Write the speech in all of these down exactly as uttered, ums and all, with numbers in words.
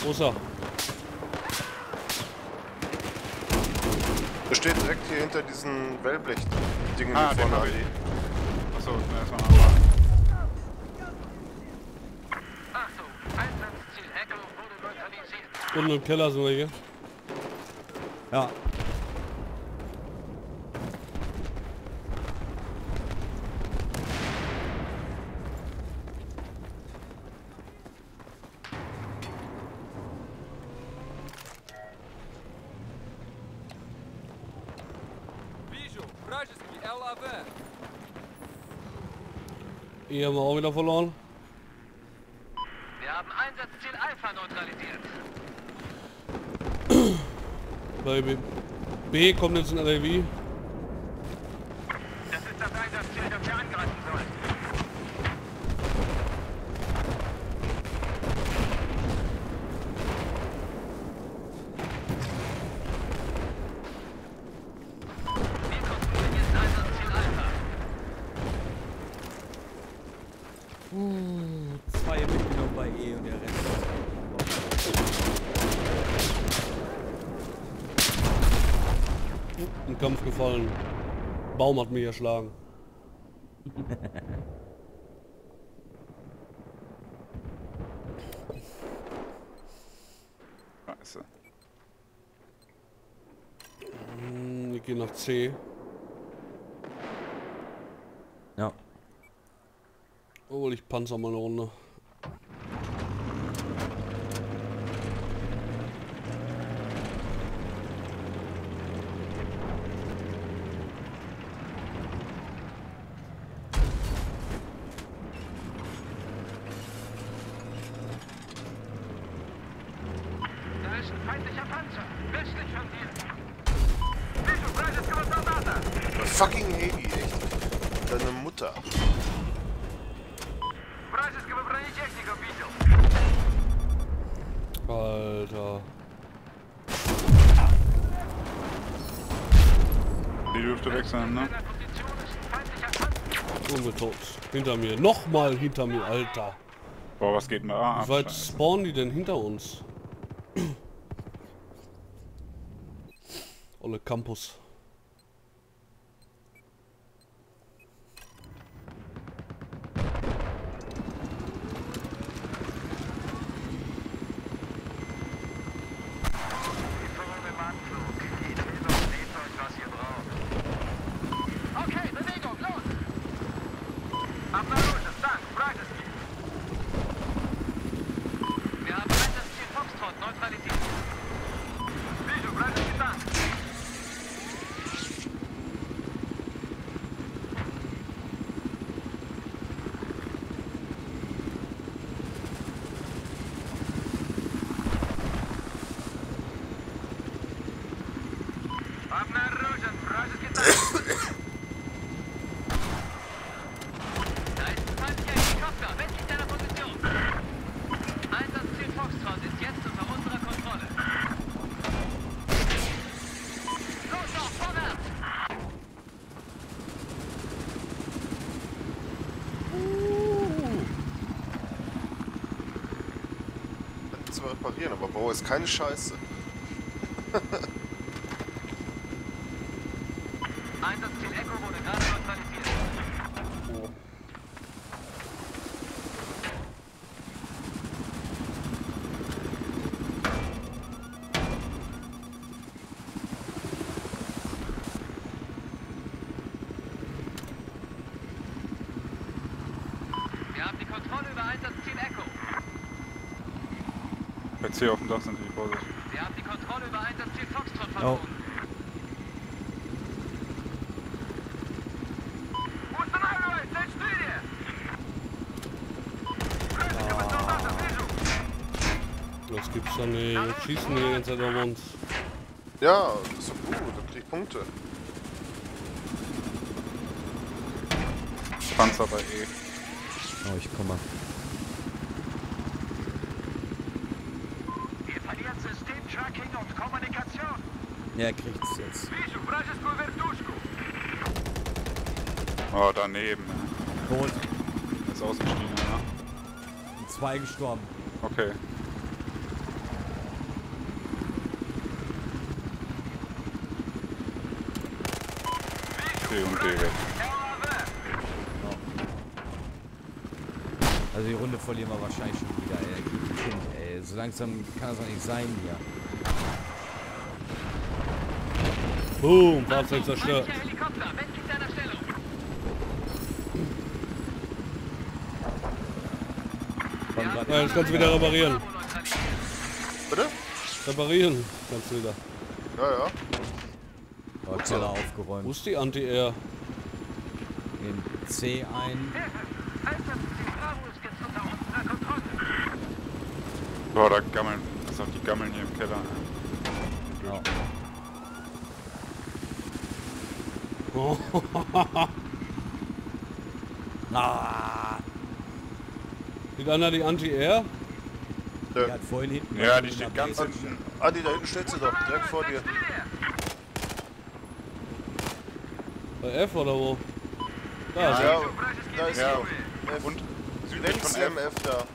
Wo ist er? Er steht direkt hier hinter diesen Wellblech-Dingen, Ah, die den vorne hab ich. anliegen. Achso, na erstmal nochmal. Achtung, Einsatzziel Echo wurde neutralisiert. Unten im Keller sind wir hier. Ja. Hier haben wir auch wieder verloren. Wir haben Einsatzziel Alpha neutralisiert. Bei B, B kommt jetzt ein L A V. Das ist das Einsatzziel, das wir angreifen sollen. Wir kontrollieren jetzt Einsatzziel Alpha. Uh, zwei mitgenommen bei E und der Rest. Im Kampf gefallen. Baum hat mich erschlagen. Scheiße. Hm, ich gehe nach C. Ja. Obwohl ich panzer mal eine Runde. Da ist ein feindlicher Panzer. Westlich von dir. Вижу вражеского солдата. Fucking Heli, echt. Deine Mutter. Вражеского бронетехника видел. Alter. Die dürfte weg sein, ne? In der Position ist ein feindlicher Panzer. Unbedingt. Hinter mir. Nochmal hinter mir, Alter. Boah, was geht denn da ab? Wie weit Scheiße. spawnen die denn hinter uns? Olle Campus. Die Führung im Anflug. Die Hilfe und Seht euch, was ihr braucht. Okay, Bewegung, los! Обнаружен, танк, вражеский. Wir haben Einsatzziel Foxtrot neutralisiert. Вижу вражеский танк. Обнаружен вражеский танк. Da ist ein feindlicher Helikopter, westlich deiner Position. Einsatzziel Foxtrot ist jetzt unter unserer Kontrolle. Los noch, vorwärts! Das zu reparieren, aber Bau ist keine Scheiße. Einsatzziel Echo wurde gerade neutralisiert. Wir haben die Kontrolle über Einsatzziel Echo. Bei C auf dem Dach sind die Vorsicht. Wir haben die Kontrolle über Einsatzziel Foxtrot Oh. verloren. Устанавливай, цель четыре! Вражеского солдата, вижу! Das gibt's doch nicht. Jetzt schießen die die ganze Zeit auf uns. Ja, das ist so gut, da krieg ich Punkte. Panzer bei E. Oh, ich komme. Wir verlieren System-Tracking und Kommunikation. Ja, er kriegt's jetzt. Вижу вражескую вертушку. Oh, daneben. Tot. Ist ausgestiegen, ja. Zwei gestorben. Okay. C und D weg. Also die Runde verlieren wir wahrscheinlich schon wieder, ey. Kind, ey. So langsam kann das doch nicht sein hier. Boom, Fahrzeug zerstört. Feindlicher Helikopter, westlich deiner Stellung. Komm, grad Ja, jetzt kannst du wieder reparieren. Bravo neutralisiert. Bitte? Reparieren kannst du wieder. Ja, ja. oh, Keller Wo aufgeräumt. ist die Anti-Air? Den C ein. Einsatzziel Bravo ist jetzt unter unserer Kontrolle. Boah, da gammeln. Das sind die Gammeln hier im Keller. Ja. Oh, Ah, sieht einer die Anti-Air? die hat vorhin hinten. Ja, die steht ganz Base. hinten. Adi, da hinten steht sie doch, direkt vor dir. Bei F oder wo? Da ist Ja, sie. da ist sie Ja. doch. F. Und südlich Links von F. M F da.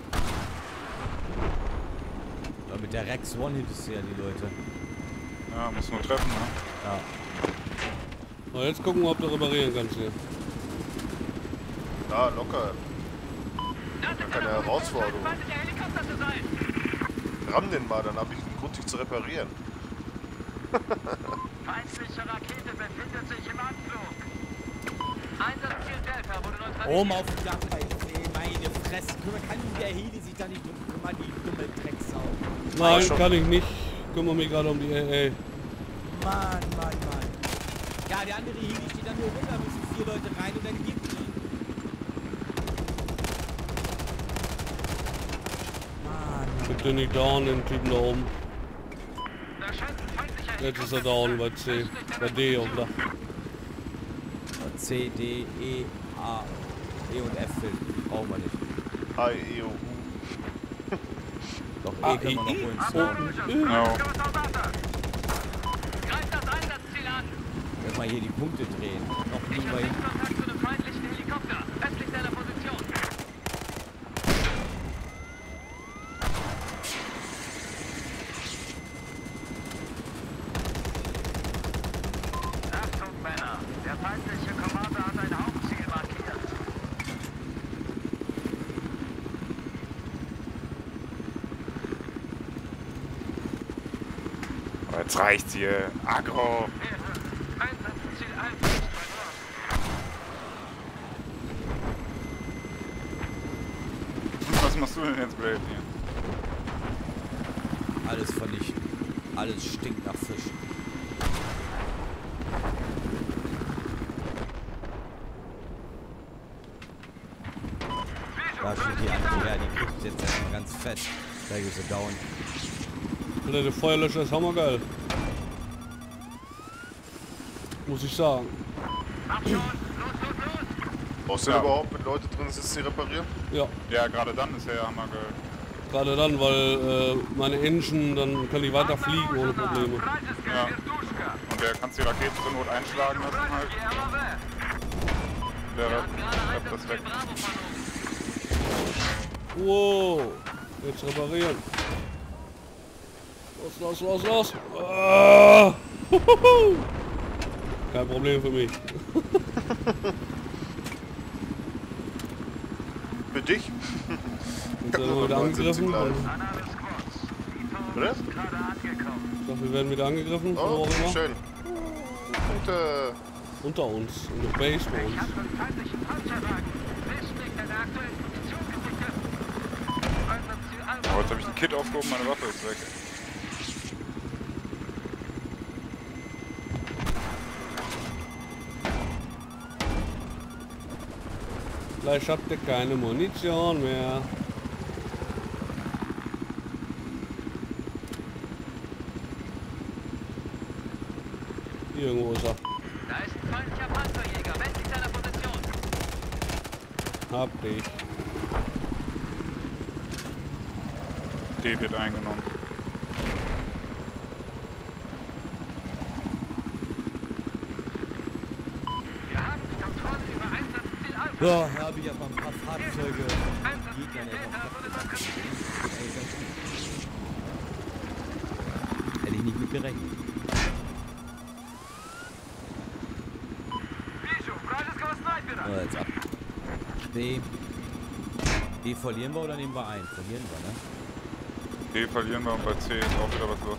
Ja, mit der Rex One hittest du ja die Leute. Ja, muss nur treffen, ne? Ja. Na, jetzt gucken wir, ob du reparieren kannst hier. Ja, locker. Keine Herausforderung. Feindlicher Helikopter zu sein. Ramm den mal, dann habe ich einen Grund, dich zu reparieren. Feindliche Rakete befindet sich im Anflug. Einsatzziel Delta wurde neutralisiert. Oben auf dem Dach bei C, meine Fresse. Kümmern kann der Heli sich da nicht drum kümmern, die dumme Drecksau. Nein, schon. kann ich nicht. Ich kümmere mich gerade um die A A. Mann, Mann, Mann. Ja, der andere Heli steht dann nur rum, da müssen vier Leute rein und dann gibt die. Mann. Kriegt den nicht down, den Typen da oben. Da scheint ein feindlicher Jetzt ist er down bei C. Bei D auf dem Dach. C, D, E, A. E und F fehlen. Brauchen wir nicht. Hi, E O U. Doch, Ah, E können wir noch I, I. holen. Oh, So. äh. No. Greift das Einsatzziel an. Erstmal hier die Punkte drehen. Noch Ich nie habe mal hin. Kontakt zu einem feindlichen Helikopter. Östlich deiner Position. Achtung, Männer. Der feindliche Commander hat ein Hauptziel markiert. Aber jetzt reicht's hier. Agro. Einsatzziel Alpha ist verloren. Was machst du denn jetzt, Blade, hier? Alles vernichten. Alles stinkt nach Fisch. Da steht die Anti, ja, die kriegt jetzt erstmal ganz fett. Da ist sie down. Alter, der Feuerlöscher ist hammergeil. Muss ich sagen. Ab schon. Los, los, los. Brauchst du Ja. denn überhaupt, wenn Leute drin sind, sie reparieren? Ja, Ja, gerade dann ist er ja hammergeil. gerade dann, weil äh, meine Engine, dann kann ich weiter fliegen ohne Probleme. Ja. Und der kannst die Raketen zur Not einschlagen lassen halt. Der klappt das weg. Bravo verloren. Wow, jetzt reparieren. Los, los, los, los. Ah. Huhuhu. Kein Problem für mich. Für dich? Jetzt werden wir wieder angegriffen. Ich Oder? dachte, wir werden wieder angegriffen, von wo Oh, auch immer. schön. Punkte. Unter uns, in der Base bei uns. Ich habe einen feindlichen Panzerwagen. Westlich deiner aktuellen Position gesichtet. Einsatzziel Aber Alpha. jetzt habe ich ein Kit aufgehoben, meine Waffe ist weg. Gleich habt ihr keine Munition mehr. Hier irgendwo ist er. Da ist ein feindlicher Panzerjäger. Westlich deiner Position. Hab ich. D wird eingenommen. Wir haben die Kontrolle über Einsatzziel Alpha. So, habe ich aber ein paar Fahrzeuge. Gegner, Einsatzziel der Delta noch wurde neutralisiert. Hätte ich nicht mit gerechnet. B. B verlieren wir oder nehmen wir ein? Verlieren wir, ne? D verlieren wir und bei C ist auch wieder was los.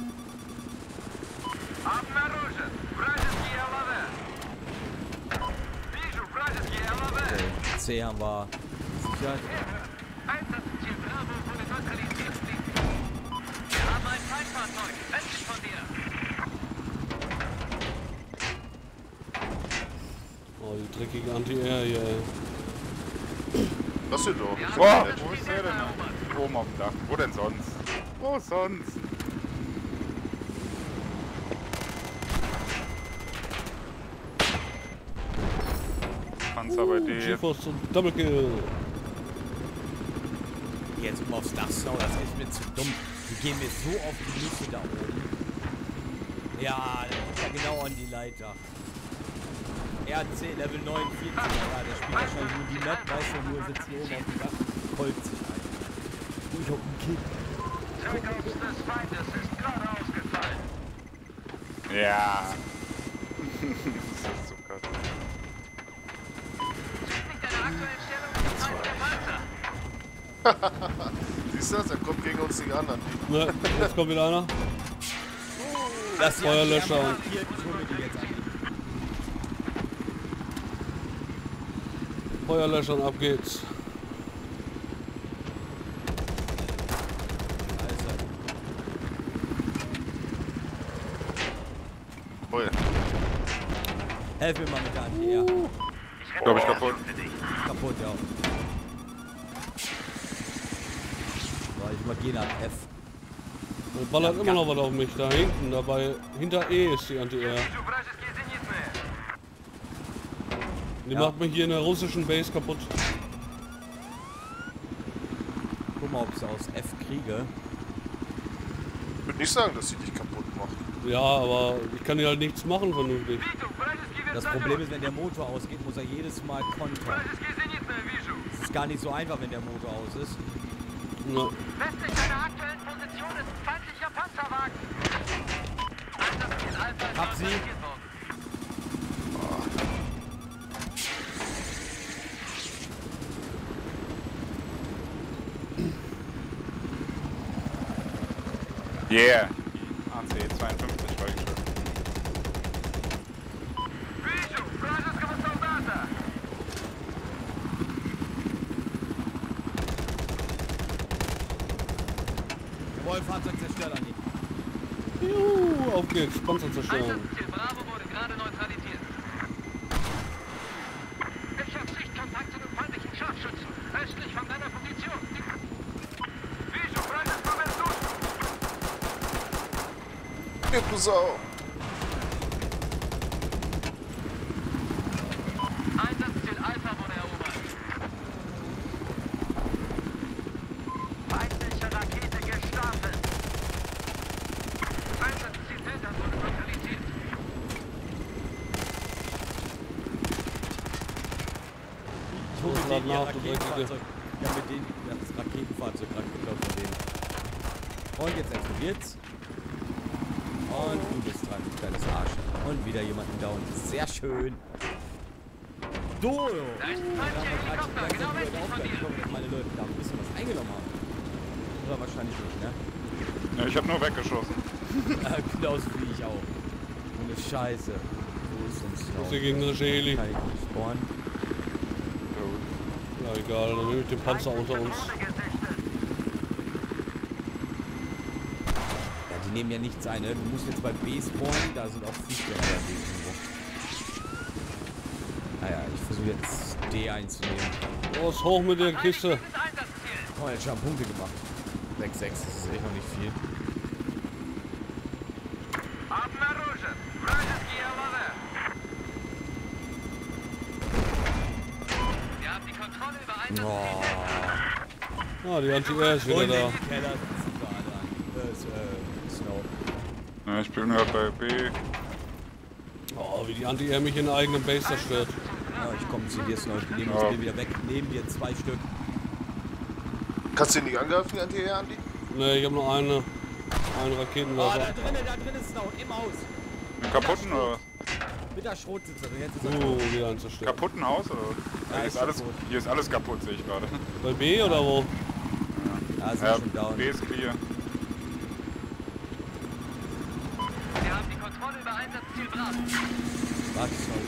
Okay. C haben wir sicher. Einsatzziel Bravo wurde neutralisiert. Wir haben ein Feindfahrzeug. Westlich von dir. Oh, die dreckigen Anti-Air hier, ey. Was denn doch? Wir haben Boah, das wo ist Ziel der denn? erobert. Oben auf dem Dach. Wo denn sonst? Wo sonst? Panzer bei D. GeForce und Double Kill. Jetzt um aufs Dach snow, das ist echt mir zu dumm. Die gehen mir so auf die Nüsse da oben. Ja, der kommt ja genau an die Leiter. R C Level neunundvierzig, ja, der spielt wahrscheinlich nur die Map, weißt du, nur sitzt hier oben auf dem Dach, folgt sich einfach. Ich hab einen Kick. Takeoffs des Feindes ist gerade ausgefallen. Ja. Das ist so krass. Südlich deiner aktuellen Stellung ist ein der Panzer. Siehst du das? Er kommt gegen uns nicht an, Andi. Ne, jetzt kommt wieder einer. Das ist Feuerlöscher. Hier, ich hol mir die jetzt an. Feuerlöschern, ab geht's. Also, Feuer. helf mir mal mit der Anti-Air. Glaube ich kaputt. Kaputt, ja. So, ich markiere nach F. Da ballert Ja, immer noch ja. was auf mich. Da hinten, dabei. Hinter E ist die Anti-Air. Вижу вражеские зенитные. Die Ja. macht mich hier in der russischen Base kaputt. Guck mal, ob ich es aus F kriege. Ich würde nicht sagen, dass sie dich kaputt macht. Ja, aber ich kann hier halt nichts machen vernünftig. Вижу вражеский Das вертолет. Problem ist, wenn der Motor ausgeht, muss er jedes Mal kontern. Вражеские зенитные вижу. Es ist gar nicht so einfach, wenn der Motor aus ist. Na, Westlich deiner aktuellen Position ist ein feindlicher Panzerwagen. Einsatzziel Alpha ist Hab sie. neutralisiert worden. Yeah. A C zweiundfünfzig war ich schon. Вижу вражеского солдата. Jawohl, Fahrzeug zerstört, Andi. juhu, auf geht's. Panzer zerstören. Einsatzziel Bravo wurde gerade neutralisiert. Ich habe Sichtkontakt zu dem feindlichen Scharfschützen. Östlich von deiner Position. Вижу вражескую вертушку. Geh, du Sau. Einsatzziel Alpha wurde erobert. Feindliche Rakete gestartet. Einsatzziel Delta wurde neutralisiert. Ich hole Das mit denen ihr war nach, du Raketenfahrzeug. Ja, mit denen das Raketenfahrzeug gerade geklaut von denen. Und jetzt explodiert's. Und du bist dran, du kleines Arsch. Und wieder jemanden down. Sehr schön. Du! Da ist ein feindlicher Helikopter, genau westlich von dir. Ich hoffe, dass meine Leute da ein bisschen was eingenommen haben. Oder wahrscheinlich nicht, ne? Ja, ich habe nur weggeschossen. Genauso wie ich auch. Ohne Scheiße. Wo ist denn Snow? Das ist der gegnerische Heli. Kann ich nicht spawnen? Ja, egal, dann nehme ich den Panzer unter uns. Ja, die nehmen ja nichts ein, ne? Du musst jetzt bei B spawnen, da sind auch Flieger irgendwo. Naja, ich versuche jetzt D einzunehmen. Los, hoch mit der Kiste. Einsatzziel. Oh, jetzt schon Punkte gemacht. sechs sechs, das ist echt noch nicht viel. Обнаружен. Вражеский ЛВ. Wir haben die Kontrolle über Einsatzziel. Oh. Ah, die Anti-Air ist wieder Und da. den Keller sitzen wir alle an. Äh, äh, Snow. Ja, ich bin gerade bei B. Oh, wie die Anti-Air mich in der eigenen Base zerstört. Ja, ich komme zu dir, Snow. Ich nehme Ja. das wieder weg. Neben dir zwei Stück. Kannst du den nicht angreifen, die Anti-Air, Andi? Ne, ich habe nur eine. Einen Oh, da Raketenwerfer. drinnen, da drinnen ist Snow. Im Haus. Den kaputten oder was? Mit der Schrotsitze. Jetzt ist er Oh, tot. wieder ein zerstört. Kaputten Haus oder? Ja, hier, ist ist alles, kaputt. hier ist alles kaputt, sehe ich gerade. Bei B oder wo? Ja, sind Ja, schon down. B ist clear. Wir haben die Kontrolle über Einsatzziel Bravo. Warte, sorry.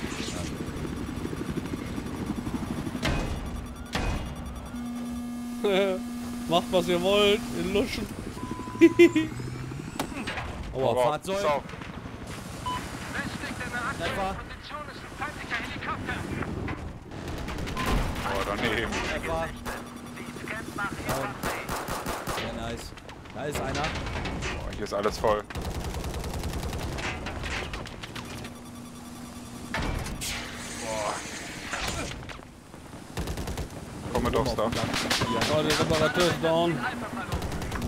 Ja. Macht was ihr wollt, in Luschen. Oh, Wow, Fahrzeug. so. Westlich deiner aktuellen Treffer. Position ist ein feindlicher Helikopter. Oh, daneben. Treffer. Die Scans machen ihr Down. Update. Ja, nice. Da ist einer. Oh, hier ist alles voll. Komme doch da. Oh, der Reparateur ist down. Alpha verloren.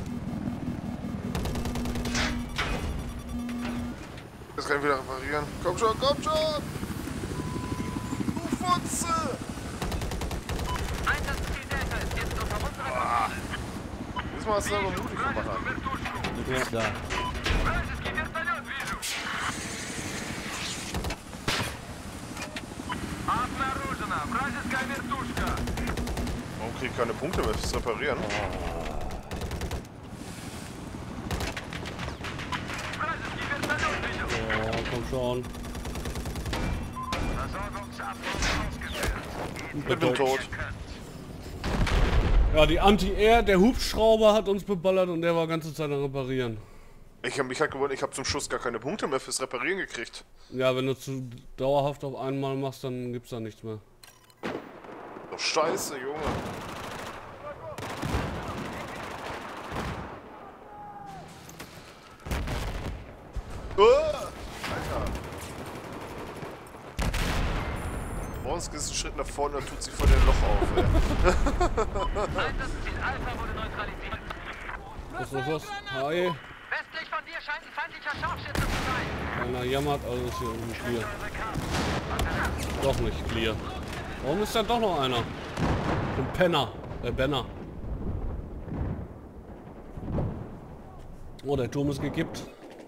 Das kann ich wieder reparieren. Komm schon, komm schon! Du Futze! Einsatzziel Delta ist jetzt unter unserer Kontrolle. Diesmal hast du aber mutig gemacht. Ja, klar. Вражеский вертолет вижу. Обнаружена вражеская вертушка. Warum krieg ich keine Punkte mehr fürs Reparieren? Вражеский вертолет видел. Oh, komm schon. Versorgungsabbruch ausgeführt. Ich bin tot. Ja, die Anti-Air, der Hubschrauber hat uns beballert und der war ganze Zeit am Reparieren. Ich hab mich halt gewundert, ich habe zum Schluss gar keine Punkte mehr fürs Reparieren gekriegt. Ja, wenn du zu dauerhaft auf einmal machst, dann gibt's da nichts mehr. Doch scheiße, Junge. Uah! Alter. Morgens gehst du einen Schritt nach vorne, dann tut sich vor dem Loch auf, ey. Einsatzziel Alpha wurde neutralisiert. Was, was, was? Hi. Westlich von dir scheint ein feindlicher Scharfschütze zu sein. Keiner jammert, also ist hier irgendwie clear. Doch nicht clear. Warum ist da doch noch einer? Ein Penner. Äh, Benner. Oh, der Turm ist gekippt.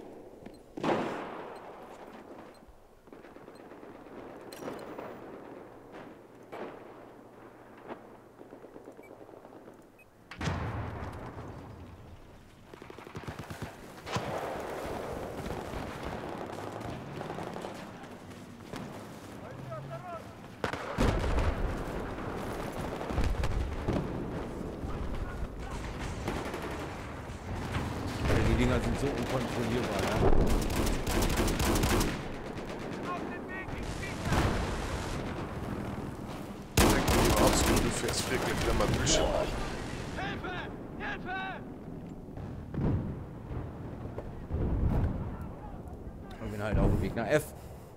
Die Dinger sind so unkontrollierbar, ja. Absolut, du fährst wirklich wieder mal Bullshit. Ich bin halt auf dem Weg nach F.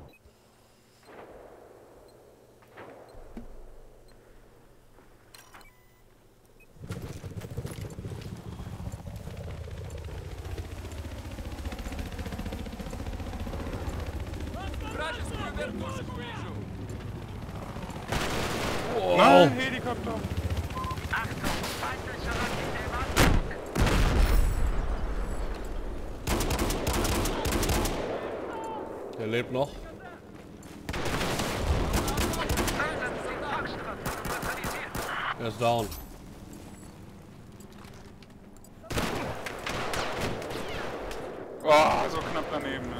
Nein, Helikopter. Achtung, feindliche Rakete im Anflug. Der lebt noch. Einsatzziel Foxtrot wurde neutralisiert. Er ist down. Oh, so knapp daneben, ne?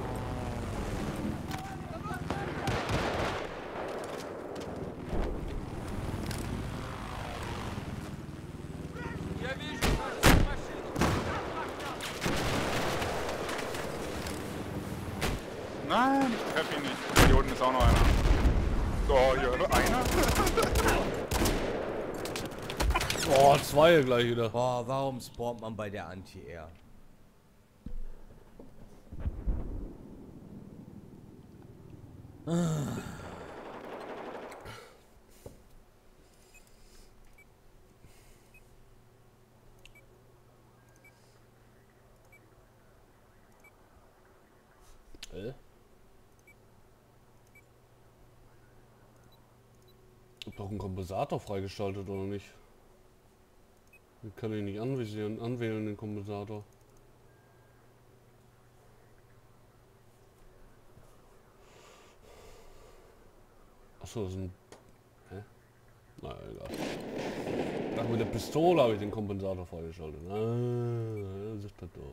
Nein, ich treff ihn nicht. Hier unten ist auch noch einer. So, hier, nur einer. Oh, zwei gleich wieder. Boah, warum spawnt man bei der Anti-Air? Äh? Hab doch einen Kompensator freigeschaltet, oder nicht? Ich kann ihn nicht anvisieren, anwählen, den Kompensator. Achso, das ist ein... Hä? Na, egal. Ich dachte, mit der Pistole habe ich den Kompensator freigeschaltet. Ah, das ist das doch.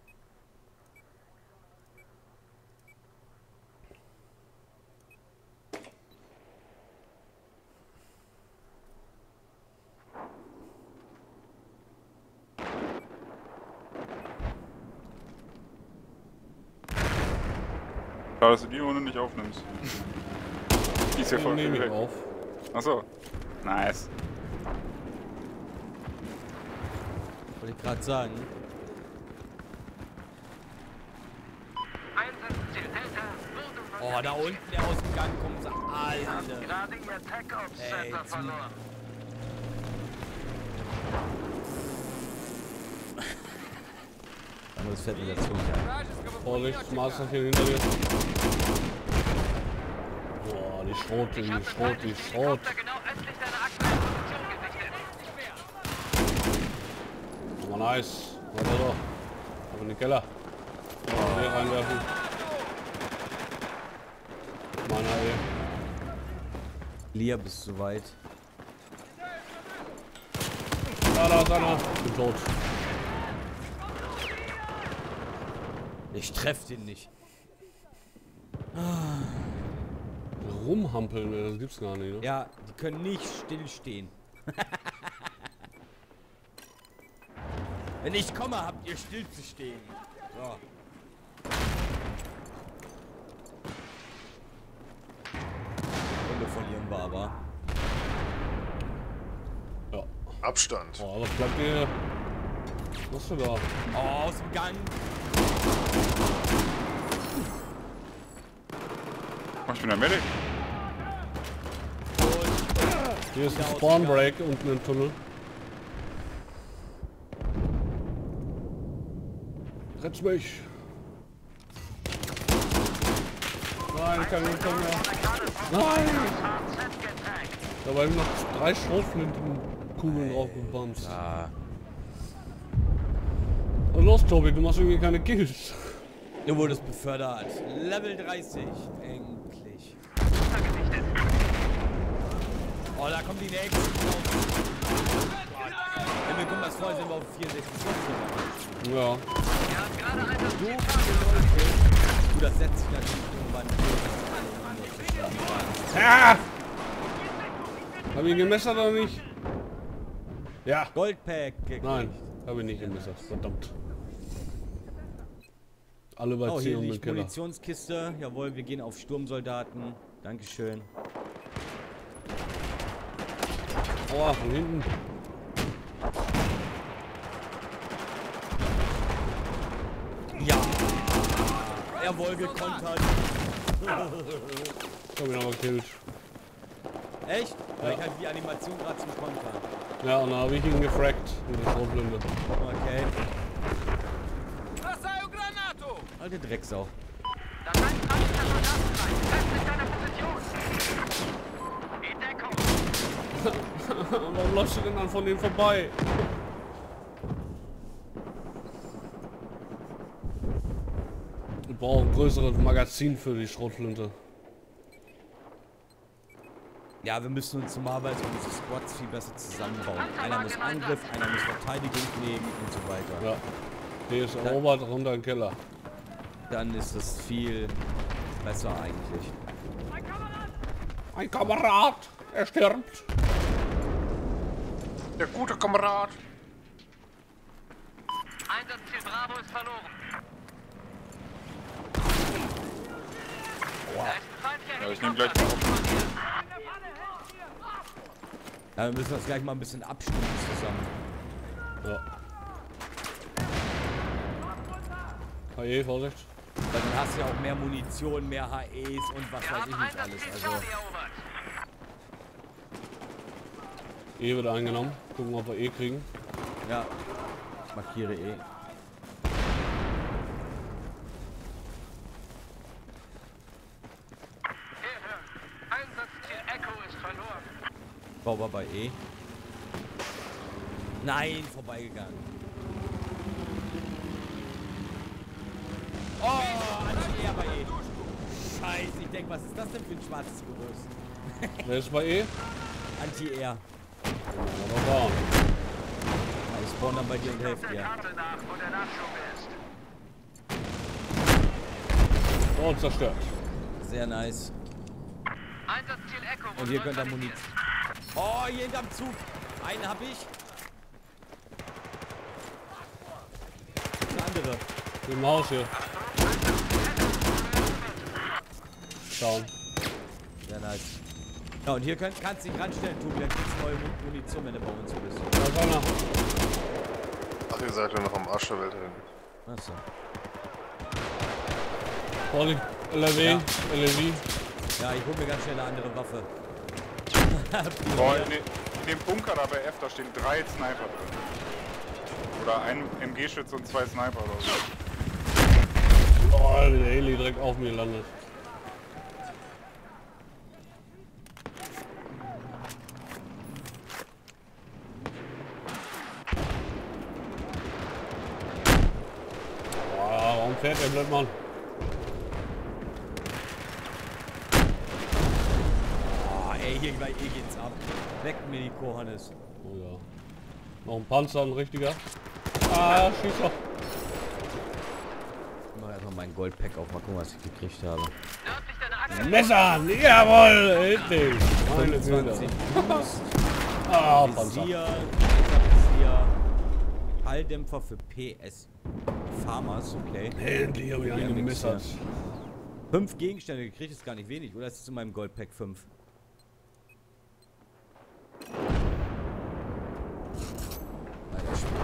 Schade, dass du die Runde nicht aufnimmst. Die ist ja voll Nehme viel ich weg. auf. Achso. Nice. Wollte ich gerade sagen. Einsatzziel Delta wurde Oh, da unten der aus dem Gang kommt, sagt alle. gerade ihr Tech-Ops Ey, Center zu- verloren. Aber das fällt mir dazu nicht ein. Vorsicht, Masterchen hinter dir. Boah, die Schrot, die Ich habe Schrot, die feindliche Schrot. Helikopter genau östlich deiner aktuellen Position gesichtet. Aber nice. Warte doch. Aber in den Keller. Oh, hier reinwerfen. Meiner ey. Lia, bist du weit? Da, da ist einer. Ich bin tot. Ich treff den nicht. Rumhampeln, das gibt's gar nicht, ne? Ja, die können nicht stillstehen. Wenn ich komme, habt ihr still zu stehen. So. Runde verlieren wir aber. Ja. Abstand. Oh, was bleibt dir? Was machst du da? Oh, aus dem Gang. Oh, ich bin der Medic. Hier ist ein aus dem Spawn Gang. Break unten im Tunnel. Retz mich! Nein, ich kann nicht kommen mehr. Nein! Dabei habe ich noch drei Schrotflintenkugeln draufgebombt. Ah. Und los, Tobi, du machst irgendwie keine Kills. Du wurdest befördert. Level dreißig. Endlich. Oh, da kommen die nächsten. Wenn wir gucken, was vorher sind wir auf vierundsechzig. Ja. So viele Leute. Du, das setzt sich natürlich irgendwann durch. Ah! Hab ich ihn gemessert oder nicht? Ja. Goldpack gekriegt. Nein, habe ich nicht gemessert. Verdammt. Alle bei Oh, zehn hier um den liegt Keller. Munitionskiste. Jawohl, wir gehen auf Sturmsoldaten. Dankeschön. Aua, von hinten. Ja. Jawohl, gekontert. Ich hab ihn aber gekillt. Echt? Weil Ja. ich hatte die Animation gerade zum Kontern. Ja, und dann habe ich ihn gefragt mit der Schrotflinte. Okay. Alte Drecksau. Das heißt, alles der Soldaten sein. Fest in deiner Position. In Deckung. Warum läufst du denn dann von denen vorbei? Ich brauche ein größeres Magazin für die Schrotflinte. Ja, wir müssen uns normalerweise unsere Squads viel besser zusammenbauen. Einer muss Angriff, einer muss Verteidigung nehmen und so weiter. Ja. Der ist erobert, runter in den Keller. Dann ist das viel besser eigentlich. Ein Kamerad, er stirbt. Der gute Kamerad. Einsatzziel Bravo ist verloren. Da ist ein feindlicher Ja, ich nehm Helikopter. gleich mal auf. Ja, wir müssen das gleich mal ein bisschen abstimmen zusammen. Ja. H E, Vorsicht. Weil dann hast du ja auch mehr Munition, mehr H Es und was Wir weiß haben ich nicht alles. Einsatzziel Also, Charlie erobert. E wird eingenommen. Gucken, ob wir E kriegen. ja. Ich markiere eh. Hierher. Einsatzziel Echo ist verloren. Bauer bei E. Nein, vorbeigegangen. Oh, Anti-Air bei E. Scheiße, ich denke, was ist das denn für ein schwarzes Gerüst? Wer ist bei E? Anti-Air. Wunderbar. Ich spawn dann bei dir und helfe dir. Oh, zerstört. Sehr nice. Einsatzziel Echo. Und ihr könnt da Munition. Oh, hier hinterm Zug. Einen hab ich. Der andere. Im Haus hier. Schauen. Sehr nice. Ja, und hier könnt, kannst du dich ranstellen, Tobi, dann kriegst du neue Mu- Munition, wenn du bei uns bist. Da ist einer. Ach, ihr seid ja noch am Arsch der Welt hin. Achso. Vorsicht, L R W, Ja. L R W. Ja, ich hol mir ganz schnell eine andere Waffe. Boah, in, den- in dem Bunker da bei F, da stehen drei Sniper drin. Oder ein M G-Schütze und zwei Sniper oder so. Oh, der Heli direkt auf mir landet. Boah, warum fährt der Blödmann? Oh, ey, hier gleich eh geht's ab. Weg mir die Kohannes. Oh ja. Noch ein Panzer, ein richtiger. Ah, schieß doch. Ich mach erstmal meinen Goldpack auf, mal gucken, was ich gekriegt habe. Nördlich deiner Achse. Messer! Jawohl! Endlich! Meine fünfundzwanzig Güte. Boost, Ah, Panzer. Visier, Visier, Halldämpfer für P S Farmers, okay. Endlich habe ich einen gemessert. Fünf Gegenstände gekriegt, ist gar nicht wenig, oder? Das ist in meinem Goldpack fünf. Alter Spiel.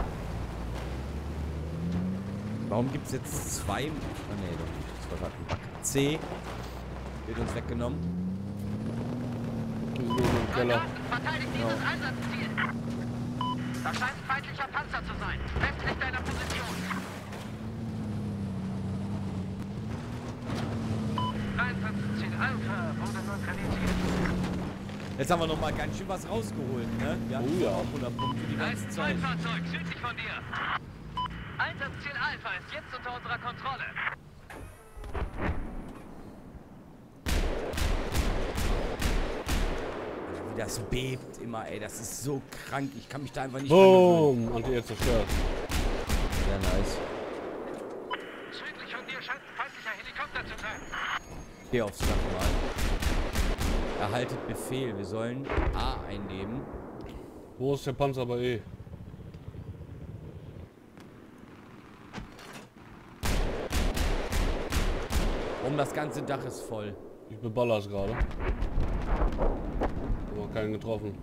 Warum gibt es jetzt zwei? Ah ne, doch nicht. Das war gerade ein Bug. C wird uns weggenommen. Wir sind nur im Keller. Verteidigt dieses Einsatzziel. Da scheint ein feindlicher Panzer zu sein. Westlich deiner Position. Einsatzziel Alpha wurde neutralisiert. Jetzt haben wir noch mal ganz schön was rausgeholt, ne? Wir hatten Oh ja. auch hundert Punkte die Da ganze ist ein Zeit. Fahrzeug südlich von dir. Einsatzziel Alpha ist jetzt unter unserer Kontrolle. Wie das bebt immer, ey. Das ist so krank. Ich kann mich da einfach nicht dran gewöhnen. Boom! Anti-Air zerstört. Sehr nice. Südlich von dir scheint ein feindlicher Helikopter zu sein. Geh aufs Dach mal. Erhaltet Befehl. Wir sollen A einnehmen. Wo ist der Panzer bei E? Um das ganze Dach ist voll. Ich beballer es gerade. Aber keinen getroffen.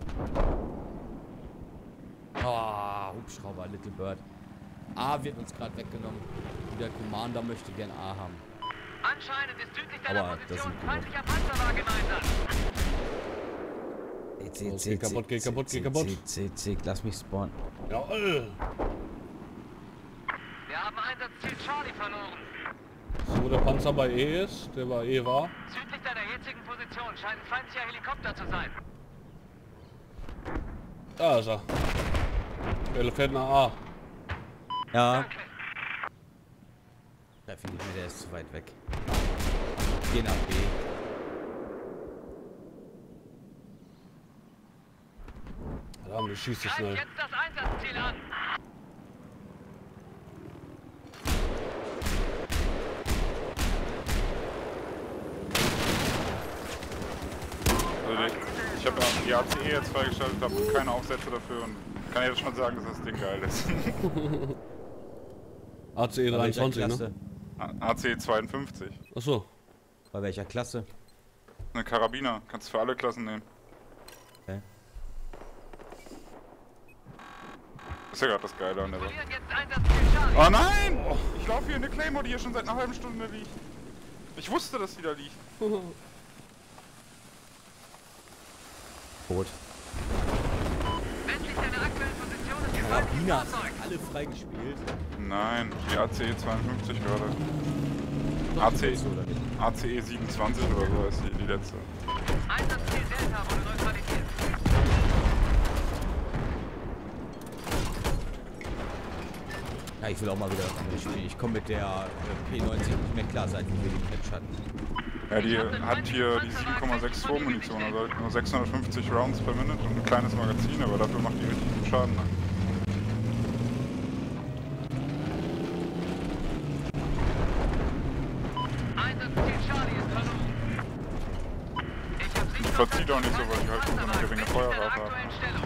Oh, Hubschrauber, Little Bird. A wird uns gerade weggenommen. Und der Commander möchte gern A haben. Anscheinend ist südlich deiner Aber das Position sind- ein feindlicher Panzerwagen im Einsatz. Ey, Oh, es geht kaputt, geht kaputt, geht kaputt. C, C, lass mich spawnen. Jawoll! Wir haben Einsatzziel Charlie verloren. So, wo der Panzer bei E ist, der bei E war. Südlich deiner jetzigen Position scheint ein feindlicher Helikopter zu sein. Da ist er. Der fährt nach A. Ja. Danke. Treff ihn nicht mehr, der ist zu weit weg. Geh nach B. Verdammt, du schießt so Greif schnell. jetzt das Einsatzziel an. Also die, ich habe die A C E jetzt freigeschaltet, habe keine Aufsätze dafür und kann jetzt schon sagen, dass das Ding geil ist. A C E Bei welcher dreiundzwanzig, Klasse? ne? A C E zweiundfünfzig. Achso. Bei welcher Klasse? Eine Karabiner, kannst du für alle Klassen nehmen. Okay. Ist ja gerade das Geile an der Sache. Verlieren jetzt Einsatzziel Charlie. Oh nein! Ich laufe hier in eine Claymore, die hier schon seit einer halben Stunde liegt. Ich wusste, dass die da liegt. Tot. Westlich deiner aktuellen Position ist ein feindliches Karabiner Fahrzeug. alle freigespielt. Nein, die A C E zweiundfünfzig gerade. A C E, Oder nicht? A C E siebenundzwanzig oder so ist die, die letzte. Einsatzziel Delta wurde neutralisiert. Ja, ich will auch mal wieder was anderes spielen. Ich komme mit der äh, P neunzig nicht mehr klar, seit wir den Patch hatten. Ja, die hat hier die sieben Komma sechs zwei Munition, also nur sechshundertfünfzig Rounds per Minute und ein kleines Magazin, aber dafür macht die richtig gut Schaden. Ne? Die verzieht auch nicht so, weil die halt nur so eine geringe Feuerrate hat.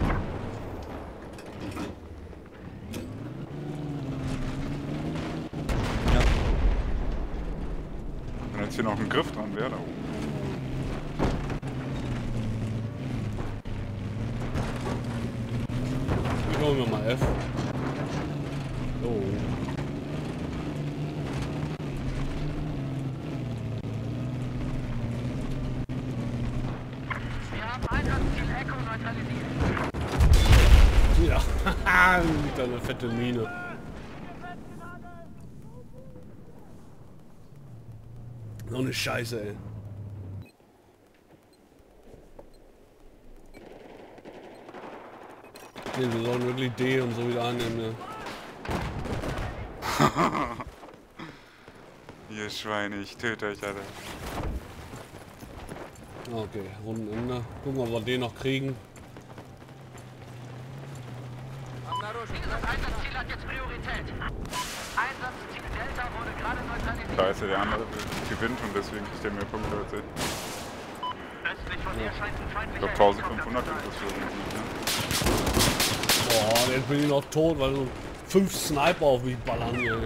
Ja. Wenn jetzt hier noch ein Griff dran wäre, da oben. Ich hol mir mal F. Oh. Wir haben Einsatzziel Echo neutralisiert. Ja, haha, liegt da eine fette Mine. So eine Scheiße, ey. Nee, wir sollen wirklich D und so wieder annehmen, ja. Ihr Schweine, ich töte euch alle. Okay, Rundenende. Gucken, ob wir den noch kriegen. Das Einsatzziel hat jetzt Priorität. Einsatzziel Delta wurde gerade neutralisiert. Da ist ja der andere gewinnt und deswegen kriegt er mehr Punkte als ich. Östlich von hier scheint ein Ich feindlicher glaube eintausendfünfhundert ist das für den Sieg, ne? Boah, jetzt bin ich noch tot, weil so fünf Sniper auf mich ballern hier.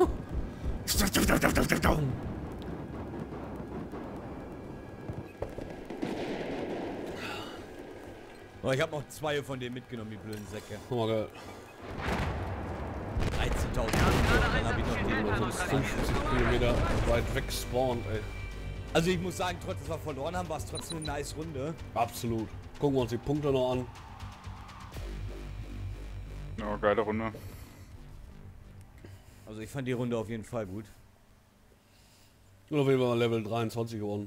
Oh, ich habe noch zwei von denen mitgenommen, die blöden Säcke. Oh, geil. dreizehntausend. Dann habe ich noch nie. Also das ist fünfzig Kilometer weit weg spawnt, ey. Also ich muss sagen, trotz dass wir verloren haben, war es trotzdem eine nice Runde. Absolut. Gucken wir uns die Punkte noch an. Ja, geile Runde. Also ich fand die Runde auf jeden Fall gut. Und auf jeden Fall Level dreiundzwanzig gewonnen.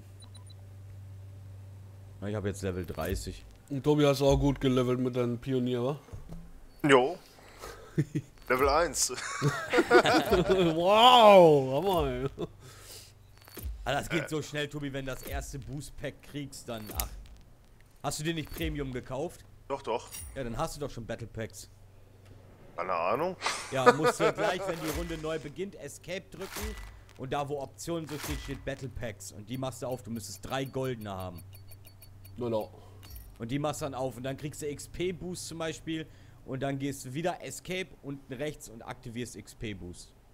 Ich habe jetzt Level dreißig. Und Tobi hast auch gut gelevelt mit deinem Pionier, wa? Jo. Level eins. Wow, Hammer, ey. Ah, das geht so schnell, Tobi, wenn du das erste Boost Pack kriegst, dann ach. Hast du dir nicht Premium gekauft? Doch, doch. Ja, dann hast du doch schon Battle Packs. Keine Ahnung. Ja, musst du gleich, wenn die Runde neu beginnt, Escape drücken und da wo Optionen so steht, steht Battle Packs und die machst du auf, du müsstest drei goldene haben. Genau. Und die machst du dann auf und dann kriegst du X P Boost zum Beispiel und dann gehst du wieder Escape unten rechts und aktivierst X P Boost.